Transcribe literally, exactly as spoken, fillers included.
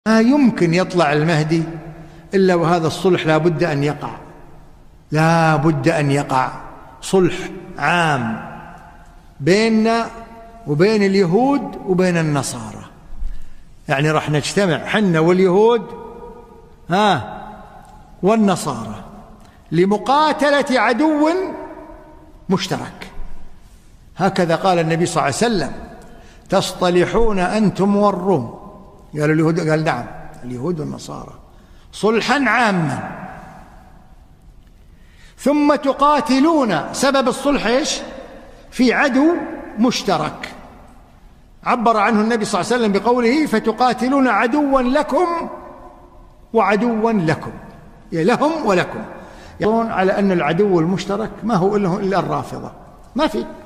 ما يمكن يطلع المهدي إلا وهذا الصلح لا بد أن يقع، لا بد أن يقع صلح عام بيننا وبين اليهود وبين النصارى. يعني راح نجتمع حنا واليهود ها والنصارى لمقاتلة عدو مشترك. هكذا قال النبي صلى الله عليه وسلم: تصطلحون أنتم والروم. قالوا اليهود، قال نعم اليهود والنصارى، صلحا عاما، ثم تقاتلون. سبب الصلح ايش؟ في عدو مشترك عبر عنه النبي صلى الله عليه وسلم بقوله: فتقاتلون عدوا لكم وعدوا لكم، يعني لهم ولكم. يقولون على أن العدو المشترك ما هو إلا الرافضة، ما في